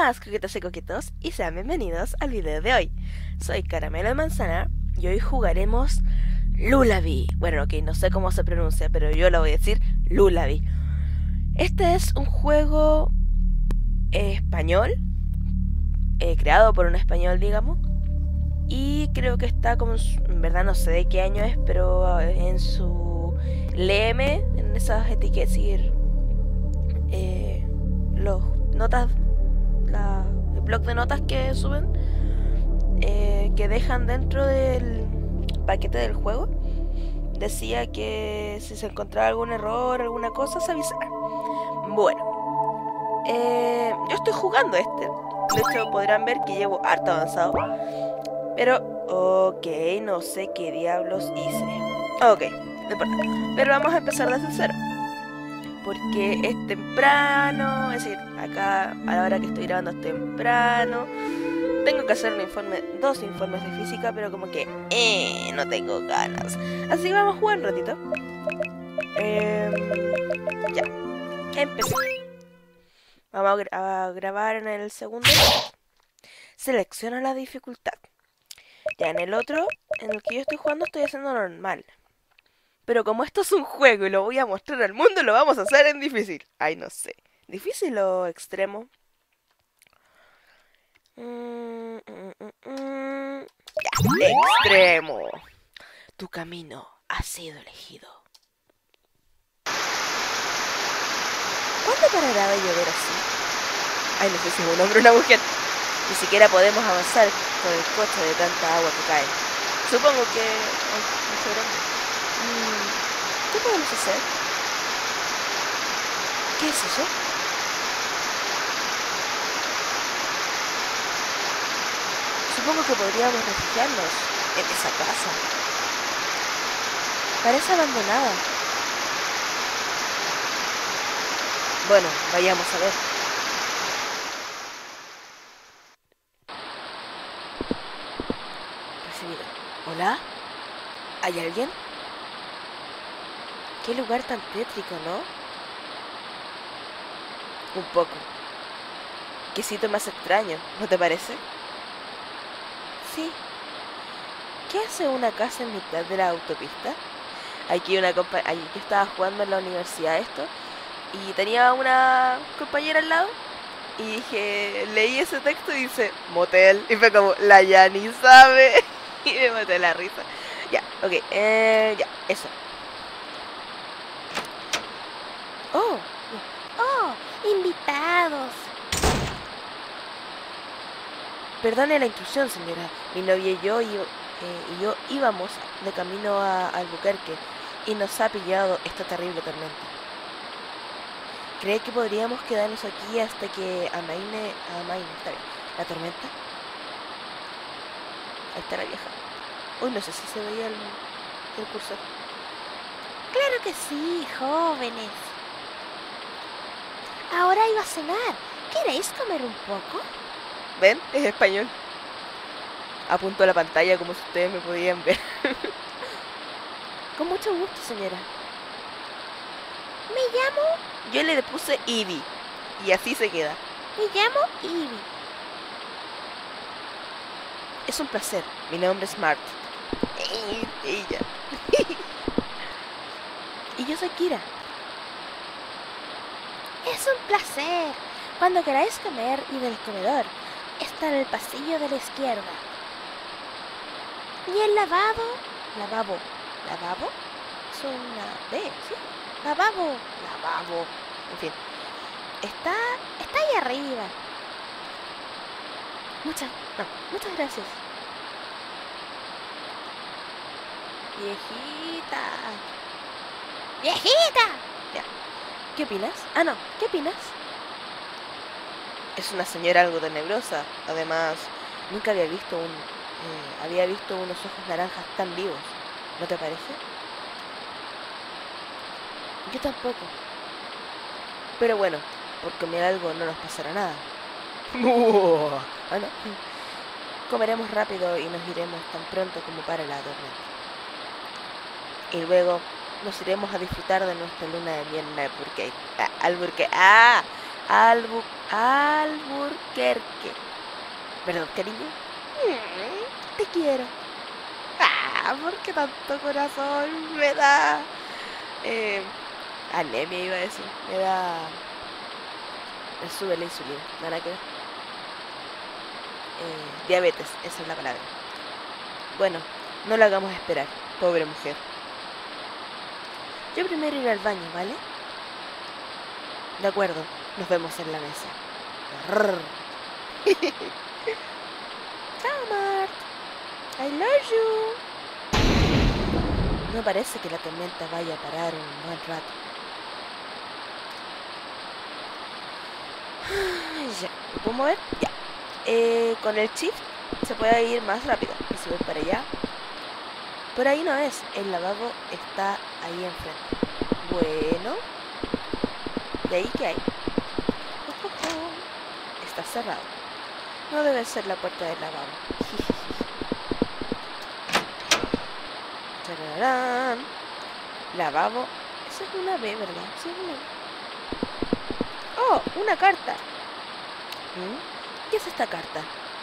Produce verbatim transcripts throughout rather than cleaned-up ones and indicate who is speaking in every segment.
Speaker 1: Buenas, coquetas y coquetos, y sean bienvenidos al video de hoy. Soy Caramelo de Manzana y hoy jugaremos Lullaby. Bueno, ok, no sé cómo se pronuncia, pero yo lo voy a decir Lullaby. Este es un juego eh, español, eh, creado por un español, digamos. Y creo que está como, en verdad no sé de qué año es, pero en su Léeme, en esas etiquetas, eh, los notas, la, el blog de notas que suben, eh, que dejan dentro del paquete del juego, decía que si se encontraba algún error, alguna cosa, se avisara. Bueno, eh, yo estoy jugando este. De hecho, podrán ver que llevo harto avanzado. Pero, ok, no sé qué diablos hice. Ok, no importa. Pero vamos a empezar desde cero. Porque es temprano, es decir, acá a la hora que estoy grabando es temprano. Tengo que hacer un informe, dos informes de física, pero como que eh, no tengo ganas. Así que vamos a jugar un ratito. Eh, ya, empecé. Vamos a, gra a grabar en el segundo. Selecciona la dificultad. Ya en el otro, en el que yo estoy jugando, estoy haciendo normal. Pero como esto es un juego y lo voy a mostrar al mundo, lo vamos a hacer en difícil. Ay, no sé. ¿Difícil o extremo? Mm, mm, mm, mm. Ya, extremo. Tu camino ha sido elegido. ¿Cuándo parará de llover así? Ay, no sé si es un hombre o una mujer. Ni siquiera podemos avanzar con el coche de tanta agua que cae. Supongo que... Ay, no sé, mm, ¿qué podemos hacer? ¿Qué es eso? Supongo que podríamos refugiarnos en esa casa. Parece abandonada. Bueno, vayamos a ver. Recibido. ¿Hola? ¿Hay alguien? Qué lugar tan tétrico, ¿no? Un poco. Qué sitio más extraño, ¿no te parece? Sí. ¿Qué hace una casa en mitad de la autopista? Aquí una compa yo estaba jugando en la universidad esto y tenía una compañera al lado y dije, leí ese texto y dice motel y fue como, la ya ni sabe y me maté la risa. Ya, ok, eh, ya, eso. Oh,
Speaker 2: oh, invitados.
Speaker 1: Perdone la intrusión, señora. Mi novia y yo, y, eh, y yo íbamos de camino a Albuquerque y nos ha pillado esta terrible tormenta. ¿Cree que podríamos quedarnos aquí hasta que amaine, amaine, está bien, la tormenta? Ahí está la vieja. Uy, no sé si se veía el, el cursor.
Speaker 2: Claro que sí, jóvenes. Ahora iba a cenar. ¿Queréis comer un poco?
Speaker 1: ¿Ven? Es español. Apunto a la pantalla como si ustedes me podían ver. Con mucho gusto, señora.
Speaker 2: Me llamo...
Speaker 1: Yo le puse Ivy. Y así se queda.
Speaker 2: Me llamo Ivy.
Speaker 1: Es un placer. Mi nombre es Mart. Ella. Y yo soy Kira.
Speaker 2: Es un placer. Cuando queráis comer, id al comedor. Está en el pasillo de la izquierda. ¿Y el lavabo?
Speaker 1: Lavabo. ¿Lavabo? Es una B, ¿sí?
Speaker 2: Lavabo.
Speaker 1: Lavabo. En fin.
Speaker 2: Está... está ahí arriba.
Speaker 1: Muchas... No, muchas gracias. Viejita.
Speaker 2: ¡Viejita!
Speaker 1: Ya. ¿Qué opinas? Ah, no. ¿Qué opinas? Es una señora algo tenebrosa. Además, nunca había visto un... Eh, había visto unos ojos naranjas tan vivos. ¿No te parece? Yo tampoco. Pero bueno, por comer algo no nos pasará nada. Ah, no. Comeremos rápido y nos iremos tan pronto como para la tormenta. Y luego nos iremos a disfrutar de nuestra luna de miel en Albuquerque. Ah, Albuquerque. Ah, Albuquerque. Alburquerque. ¿Verdad, cariño?
Speaker 2: Mm, te quiero.
Speaker 1: Ah, ¿por qué tanto corazón me da? Eh, anemia iba a decir. Me da... Me sube la insulina. Nada que ver. Eh, diabetes, esa es la palabra. Bueno, no la hagamos esperar, pobre mujer. Yo primero iré al baño, ¿vale? De acuerdo, nos vemos en la mesa. Arrr.
Speaker 2: Chao, Mart. I love you.
Speaker 1: No parece que la tormenta vaya a parar un buen rato. Ya, ¿lo puedo mover? Ya. Eh, con el shift se puede ir más rápido. Y si voy para allá. Por ahí no es. El lavabo está ahí enfrente. Bueno. ¿Y ahí qué hay? Está cerrado. No debe ser la puerta del lavabo. Tararán. Lavabo. Esa es una B, ¿verdad? Sí, es una B. ¡Oh! ¡Una carta! ¿Mm? ¿Qué es esta carta?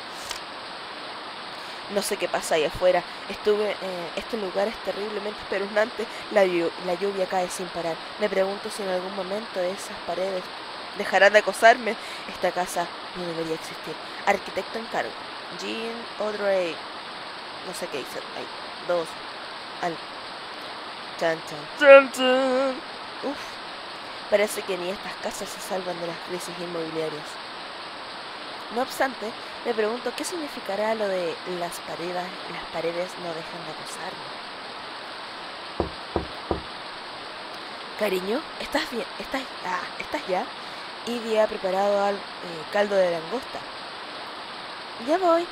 Speaker 1: No sé qué pasa ahí afuera. Estuve... Eh, este lugar es terriblemente espeluznante. La, llu- la lluvia cae sin parar. Me pregunto si en algún momento esas paredes dejarán de acosarme. Esta casa no debería existir. Arquitecto en cargo. Jean Audrey. No sé qué dice. Hay dos. Al. Chan, chan, chan, chan. Uf. Parece que ni estas casas se salvan de las crisis inmobiliarias. No obstante, me pregunto qué significará lo de las paredes, las paredes no dejan de acosarme. Cariño, ¿estás bien? ¿Estás, ah, ¿estás ya? Ivy ha preparado al, eh, caldo de langosta. Ya voy.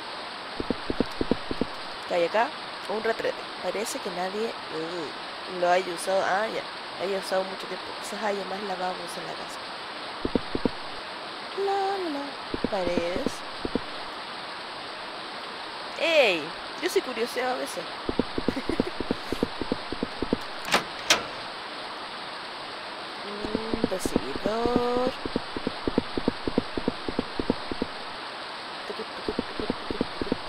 Speaker 1: ¿Qué hay acá? Un retrete. Parece que nadie uh, lo haya usado. Ah, ya. Lo haya usado mucho tiempo. Quizás haya más lavabos en la casa. La, la, la. Paredes. ¡Ey! Yo soy curioseo a veces. Un recibidor. Tucu, tucu, tucu, tucu, tucu, tucu.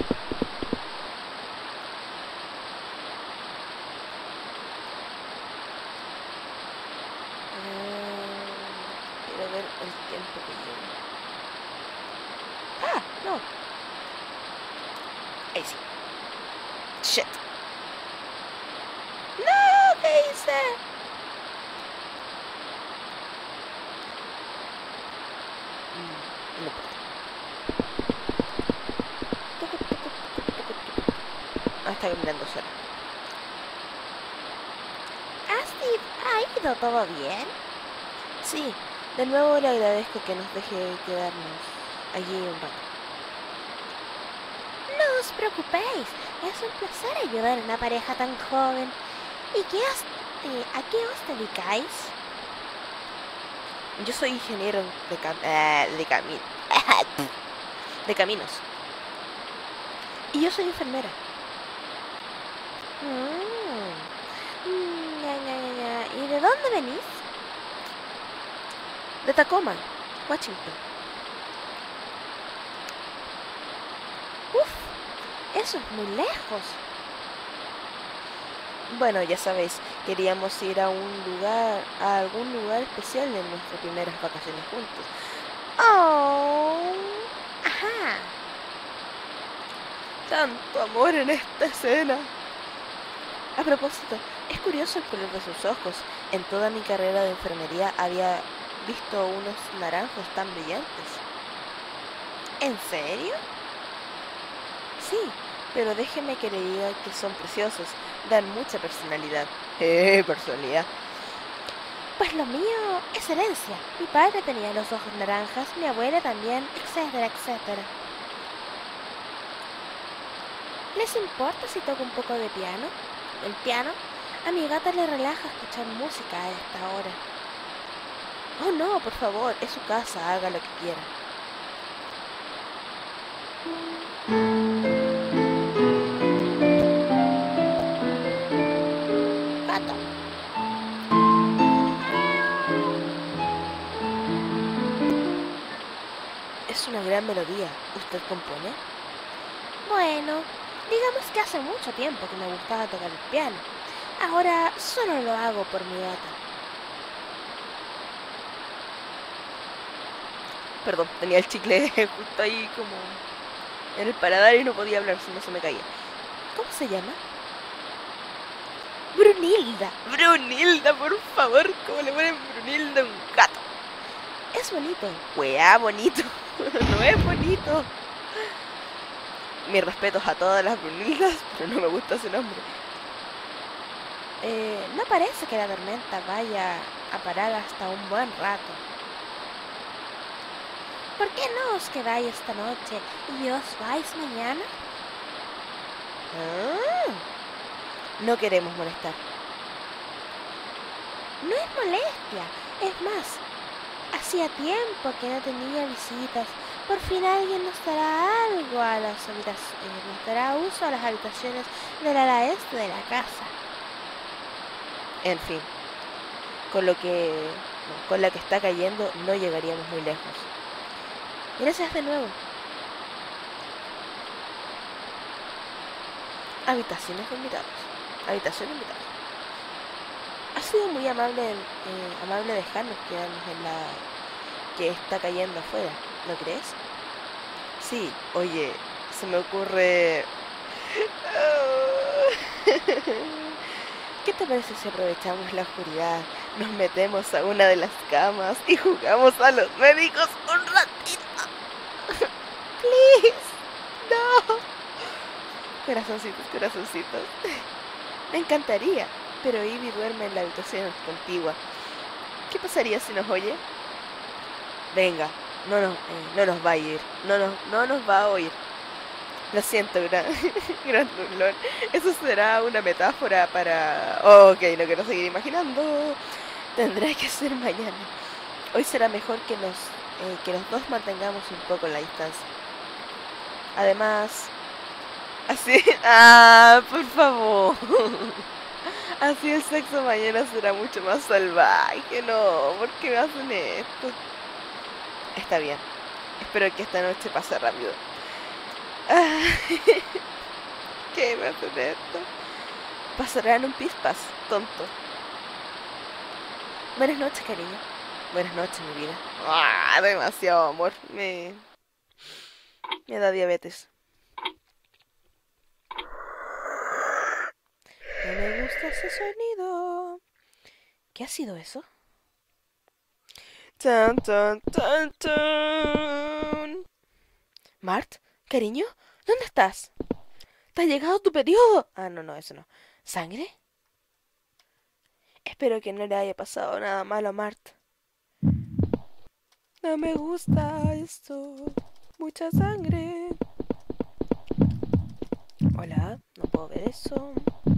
Speaker 1: Ah, quiero ver el tiempo que llevo. ¡Ah! No. Ahí sí. ¡Shit! ¡No! ¿Qué hice? Mm, no importa. Tucu, tucu, tucu, tucu, tucu, tucu. Ah, está caminando sola.
Speaker 2: Ah, Steve, ¿ha ido todo bien?
Speaker 1: Sí, de nuevo le agradezco que nos deje quedarnos allí un rato.
Speaker 2: No os preocupéis, es un placer ayudar a una pareja tan joven. ¿Y qué os, eh, a qué os dedicáis?
Speaker 1: Yo soy ingeniero de, cam eh, de, cami de caminos. Y yo soy enfermera.
Speaker 2: Mm, mm, ña, ña, ña, ña. ¿Y de dónde venís?
Speaker 1: De Tacoma, Washington.
Speaker 2: Uf, eso es muy lejos.
Speaker 1: Bueno, ya sabéis, queríamos ir a un lugar, a algún lugar especial en nuestras primeras vacaciones juntos.
Speaker 2: Oh, ajá.
Speaker 1: Tanto amor en esta escena. A propósito, es curioso el color de sus ojos. En toda mi carrera de enfermería había visto unos naranjos tan brillantes.
Speaker 2: ¿En serio?
Speaker 1: Sí, pero déjeme que le diga que son preciosos. Dan mucha personalidad. Eh, personalidad.
Speaker 2: Pues lo mío es herencia. Mi padre tenía los ojos naranjas, mi abuela también, etcétera, etcétera. ¿Les importa si toco un poco de piano? ¿El piano? A mi gata le relaja escuchar música a esta hora.
Speaker 1: Oh no, por favor, es su casa, haga lo que quiera.
Speaker 2: Gato.
Speaker 1: gran melodía. ¿Usted compone?
Speaker 2: Bueno, digamos que hace mucho tiempo que me gustaba tocar el piano. Ahora solo lo hago por mi gata.
Speaker 1: Perdón, tenía el chicle justo ahí como en el paladar y no podía hablar, si no se me caía. ¿Cómo se llama?
Speaker 2: Brunilda.
Speaker 1: Brunilda, por favor, ¿cómo le ponen Brunilda a un gato?
Speaker 2: Es bonito.
Speaker 1: Weá, bonito. No es bonito. Mis respetos a todas las Brunildas, pero no me gusta ese nombre.
Speaker 2: Eh, no parece que la tormenta vaya a parar hasta un buen rato. ¿Por qué no os quedáis esta noche y os vais mañana?
Speaker 1: Ah, no queremos molestar.
Speaker 2: No es molestia, es más, hacía tiempo que no tenía visitas. Por fin alguien nos dará algo a las habitaciones, nos dará uso a las habitaciones del ala este de la casa.
Speaker 1: En fin, con lo que no, con la que está cayendo no llegaríamos muy lejos.
Speaker 2: Gracias de nuevo.
Speaker 1: Habitaciones de invitados. Habitación de invitados. Ha sido muy amable, eh, amable dejarnos quedarnos en la que está cayendo afuera, ¿no crees? Sí, oye, se me ocurre... ¿Qué te parece si aprovechamos la oscuridad, nos metemos a una de las camas y jugamos a los médicos un ratito? Please, no. Corazoncitos, corazoncitos. Me encantaría, pero Ivy duerme en la habitación contigua. ¿Qué pasaría si nos oye? Venga, no nos, eh, no nos va a ir, no nos, no nos va a oír. Lo siento, gran, gran Lulón. Eso será una metáfora para... Oh, ok, no quiero seguir imaginando. Tendrá que ser mañana. Hoy será mejor que nos, eh, que los dos mantengamos un poco la distancia. Además... Así... Ah, por favor. Así el sexo mañana será mucho más salvaje. No, ¿por qué me hacen esto? Está bien. Espero que esta noche pase rápido. Ah, ¿qué me hacen esto? Pasarán un pispas, tonto. Buenas noches, cariño. Buenas noches, mi vida. Ah, demasiado amor. Me... Me da diabetes. No me gusta ese sonido. ¿Qué ha sido eso? Tan, tan, tan, tan. Mart, cariño, ¿dónde estás? ¿Te ha llegado tu periodo? Ah, no, no, eso no. ¿Sangre? Espero que no le haya pasado nada malo a Mart. No me gusta esto. Mucha sangre. Hola, no puedo ver eso.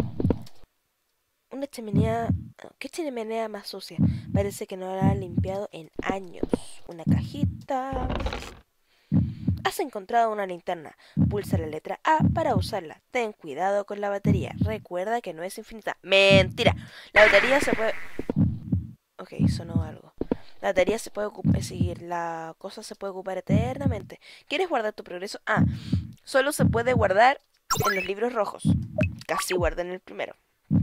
Speaker 1: Una chimenea... ¿Qué chimenea más sucia? Parece que no la han limpiado en años. Una cajita. Has encontrado una linterna. Pulsa la letra A para usarla. Ten cuidado con la batería. Recuerda que no es infinita. ¡Mentira! La batería se puede... Ok, sonó algo. La batería se puede ocupar, seguir. La cosa se puede ocupar eternamente. ¿Quieres guardar tu progreso? Ah, solo se puede guardar en los libros rojos. Casi guardé en el primero.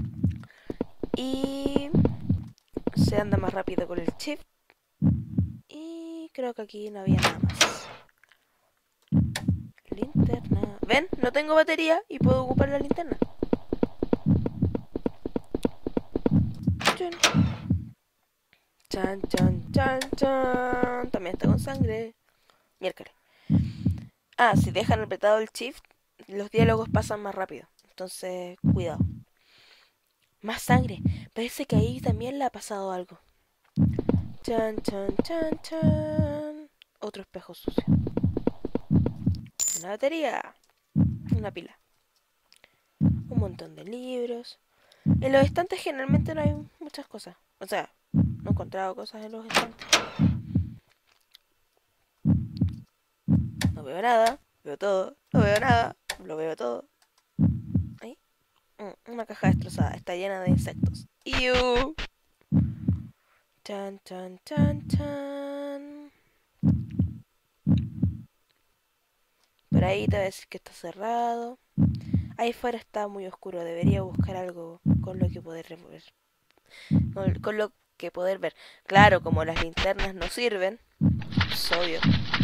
Speaker 1: Y... se anda más rápido con el shift. Y creo que aquí no había nada más. Linterna. ¿Ven? No tengo batería y puedo ocupar la linterna. Chan, chan, chan, chan. También está con sangre. Miércoles. Ah, si dejan apretado el shift, los diálogos pasan más rápido. Entonces, cuidado. Más sangre. Parece que ahí también le ha pasado algo. Chan, chan, chan, chan. Otro espejo sucio. Una batería. Una pila. Un montón de libros. En los estantes generalmente no hay muchas cosas. O sea, no he encontrado cosas en los estantes. No veo nada. Veo todo. No veo nada. Lo veo todo. Ahí. Una caja destrozada. Está llena de insectos. ¡Iu! Chan, chan, chan, chan. por ahí te va a decir que está cerrado. Ahí fuera está muy oscuro, debería buscar algo con lo que poder ver. Con, con lo que poder ver. Claro, como las linternas no sirven, es obvio.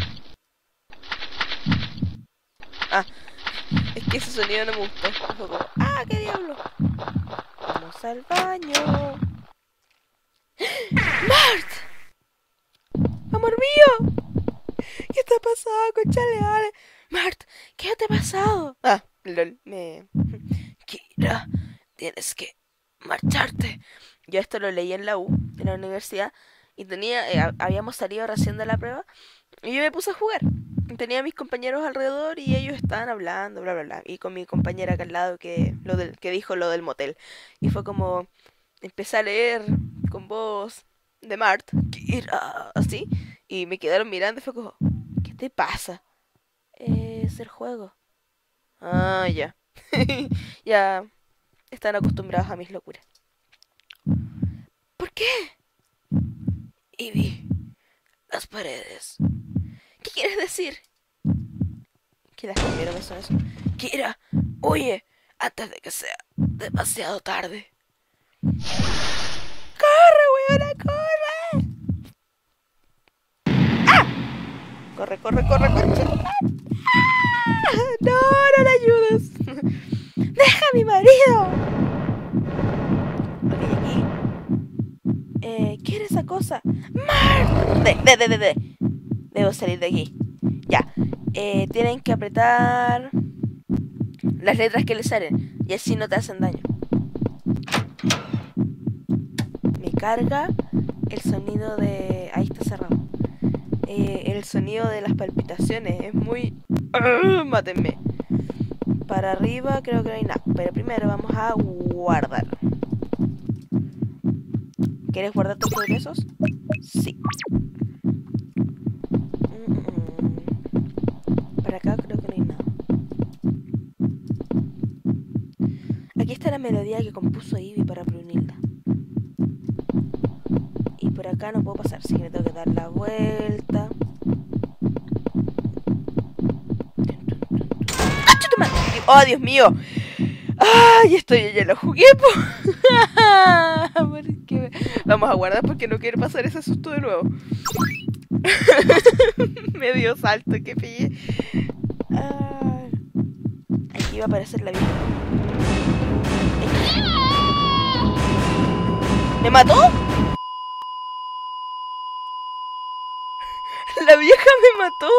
Speaker 1: Ah, es que ese sonido no me gustó. Fue como, ¡ah, qué diablo! Vamos al baño. ¡Mart! ¡Amor mío! ¿Qué te ha pasado, conchale? Mart, ¿qué te ha pasado? Ah, lol, me... Kira, tienes que marcharte. Yo esto lo leí en la U, en la universidad, y tenía, eh, habíamos salido recién de la prueba, y yo me puse a jugar. Tenía a mis compañeros alrededor y ellos estaban hablando, bla, bla, bla. Y con mi compañera acá al lado que, lo del, que dijo lo del motel. Y fue como, empecé a leer con voz de Mart, Kira, así, y me quedaron mirando y fue como, ¿qué te pasa? Es el juego. Ah, ya. Ya están acostumbrados a mis locuras. ¿Por qué? Ivy, las paredes. ¿Qué quieres decir? ¿Qué las primero me suena eso? Kira, huye antes de que sea demasiado tarde. ¡Corre, weona, corre! ¡Ah! Corre, corre, corre, corre. ¡Ah! No, no le ayudes. ¡Deja a mi marido! Ok, aquí. Eh, ¿qué era esa cosa? ¡Mar! De, de, de, de, de. Debo salir de aquí. Ya. Eh, tienen que apretar las letras que les salen y así no te hacen daño. Me carga el sonido de... Ahí está cerrado. Eh, el sonido de las palpitaciones es muy... ¡Urgh! Mátenme. Para arriba creo que no hay nada. Pero primero vamos a guardar. ¿Quieres guardar tus progresos? Sí. Para acá creo que no hay nada. Aquí está la melodía que compuso Ivy para Brunilda. Y por acá no puedo pasar, así que me tengo que dar la vuelta. ¡Oh, Dios mío! ¡Ay, esto yo ya lo jugué, po! Vamos a guardar porque no quiero pasar ese susto de nuevo. Me dio salto, que pillé. Ah, aquí va a aparecer la vieja. ¿Me mató? La vieja me mató.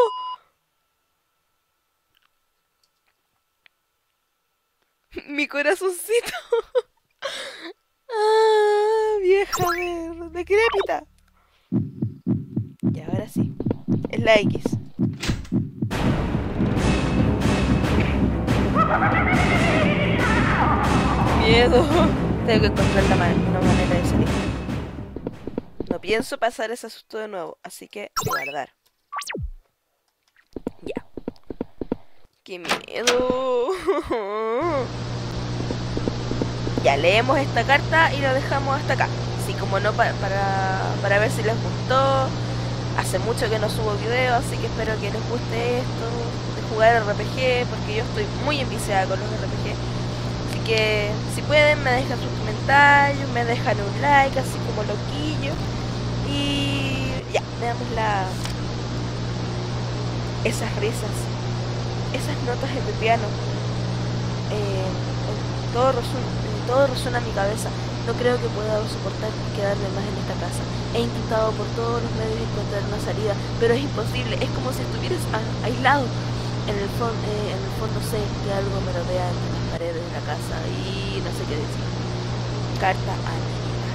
Speaker 1: Mi corazoncito. Ah, vieja de decrépita. Y ahora sí. Es la X. Miedo. Tengo que encontrar la man una manera de salir. No pienso pasar ese susto de nuevo, así que guardar. Ya. ¡Qué miedo! Ya leemos esta carta y lo dejamos hasta acá. Así como no pa para, para ver si les gustó. Hace mucho que no subo video, así que espero que les guste esto de jugar R P G, porque yo estoy muy enviciada con los R P G. Así que si pueden me dejan sus comentarios, me dejan un like, así como loquillo. Y ya, veamos la... esas risas, esas notas de piano. Eh, todo resuena, todo resuena en mi cabeza. No creo que pueda soportar quedarme más en esta casa. He intentado por todos los medios encontrar una salida, pero es imposible. Es como si estuvieras aislado. En el, eh, en el fondo sé que algo me rodea entre las paredes de la casa y no sé qué decir. Carta a Nina.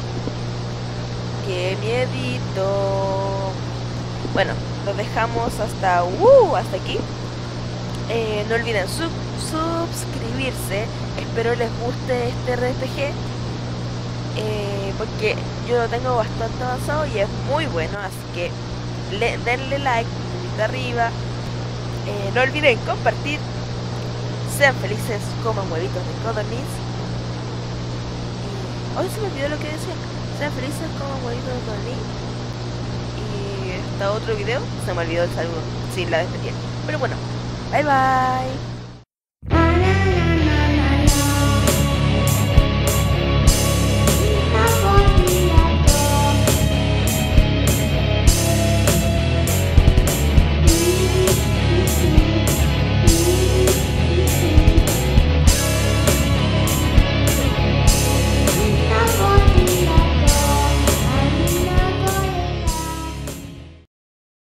Speaker 1: ¡Qué miedito! Bueno, lo dejamos hasta, uh, hasta aquí. Eh, no olviden sub suscribirse. Espero les guste este R P G. Eh, porque yo lo tengo bastante avanzado y es muy bueno, así que le, denle like, dedito arriba, eh, no olviden compartir, sean felices, coman huevitos de codorniz y hoy se me olvidó lo que decía, sean felices, coman huevitos de codorniz y hasta otro video, se me olvidó el saludo, sin la despedida, pero bueno, Bye bye.